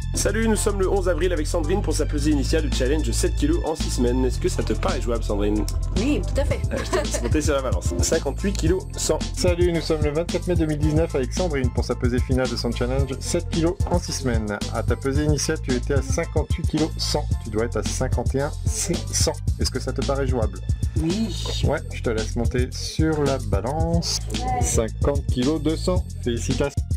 Salut, nous sommes le 11 avril avec Sandrine pour sa pesée initiale du challenge 7 kg en 6 semaines. Est-ce que ça te paraît jouable, Sandrine? Oui, tout à fait. Je te laisse monter sur la balance. 58 kg 100. Salut, nous sommes le 24 mai 2019 avec Sandrine pour sa pesée finale de son challenge 7 kg en 6 semaines. À ta pesée initiale, tu étais à 58 kg 100. Tu dois être à 51 100. Est-ce que ça te paraît jouable? Oui. Ouais, je te laisse monter sur la balance. 50 kg 200. Félicitations.